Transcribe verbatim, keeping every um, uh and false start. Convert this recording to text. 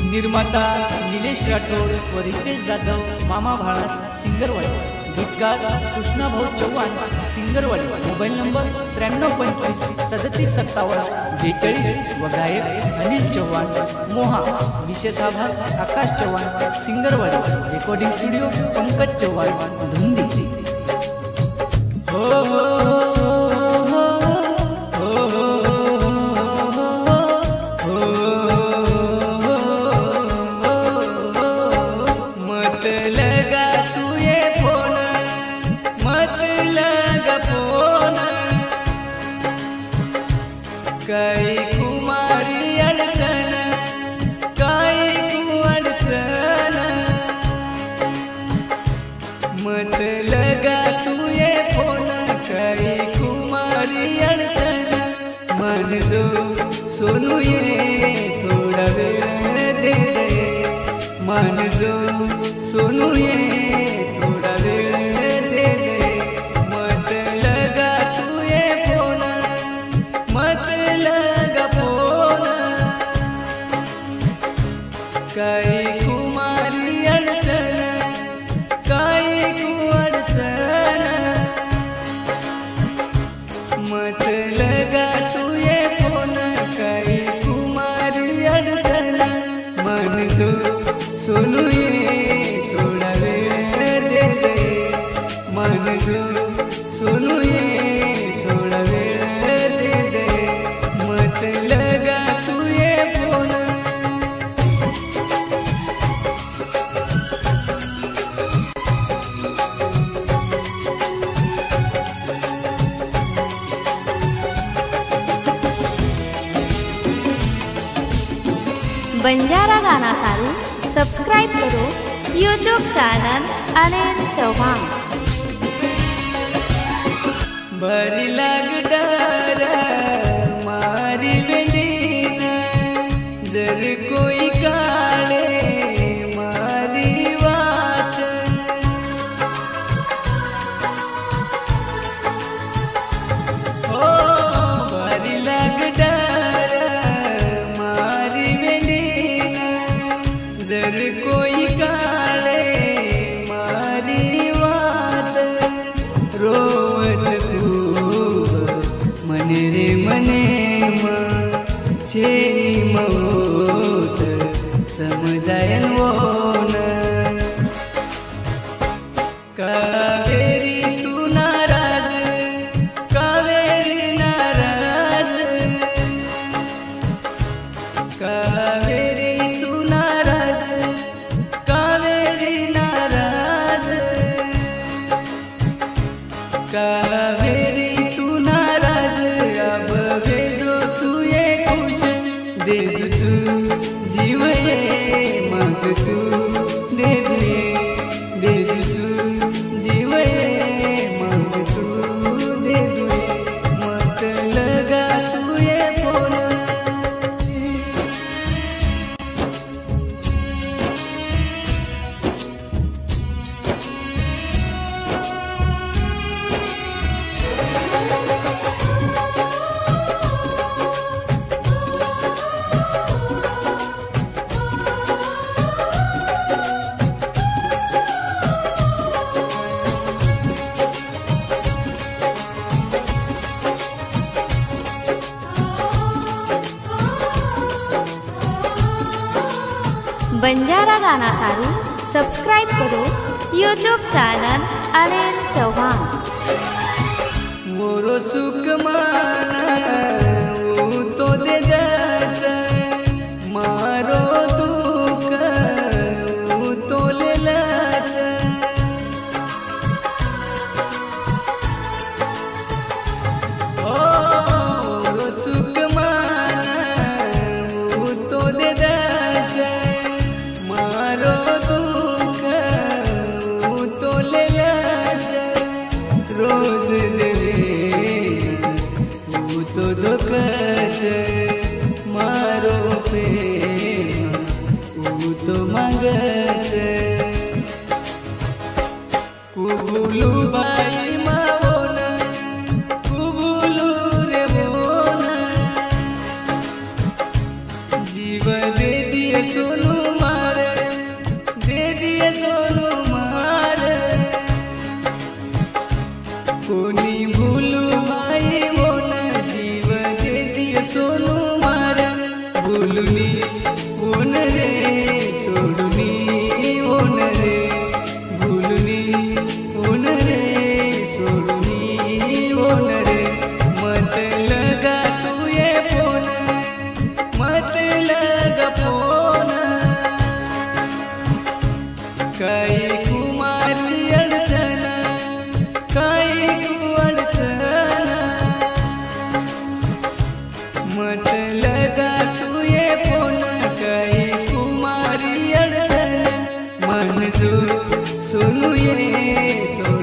निर्माता निलेश राठोड व रितेश जाधव मामा भाळाच सिंगरवाडी, गीतकार कृष्णा भाऊ चव्हाण सिंगरवाडी, मोबाईल नंबर त्र्याण्णव पंचवीस सदतीस सत्तावन्न बेचाळीस व गायक अनिल चव्हाण मोहा, विशेष आभार आकाश चव्हाण सिंगरवाडी, रेकॉर्डिंग स्टुडिओ पंकज चव्हाण धुंदी। हो हो काही कुमारी अडचण, काही कुअडचण, मत लगा तू ये फोन, काही कुमारी अडचण, मन जो सोनू ये थोडा वेळ दे दे, मन जो सोनू ये थोडा वेळ दे दे, मत लगा तू ये फोन, मत लगा फोन, काही कुमारी अडचण, काही कुअडचण, मत लगा तू ये फोन, काही कुमारी अडचण, मन जो सोनू ये थोडा वेळ दे दे, मन जो सोनू ये थोडा वेळ दे दे, मत लगा तू ये फोन। बंजारा गाना सारू सब्सक्राइब करो यूट्यूब चैनल अनिल चौहान। भरी लाग डर मारी बेडीन, जर कोई काळे मारी वाट, हो भरी लाग डर मारी बेडीन, जर कोई काळे मारी वाट, रोवत खूप मने रे मने छेनी मौत समजायन वोन, कावेरी तू नाराज, कावेरी नाराज, कावेरी तू नाराज, कावेरी नाराज, कावेरी तू नाराज, अब भेजो तू ये खुश, दे तुझू जीव ये मग तू दे दे, दे तुझू जीव ये मग तू दे दे, मत लगा तू ये फोन। बंजारा गाना सारू सब्सक्राइब करो यूट्यूब चैनल अनिल चौहान। मोरो सुख माना वो तो दे दच, मारो दुख वो तो ले लच, ओ मोरो सुख माना वो तो दे दच, मारो दुख वो तो ले लच, रोज दे वो तो दुखच, मारो प्रेम वो तो मागच, कुबुलू बाई मावोन, कुबुलू रे बोन, जीव दे दिए सोनू भूलुनी ऊन रे सोडुनी ऊन रे भूलुनी ऊन रे सोडुनी ऊन रे मत लगा तू ये फोन मत लगा फोन काही कुमारी अडचण काही कु अडचण मत लगा तू ये फोन काही कुमारी अडचण मंजूर सुनू ये तो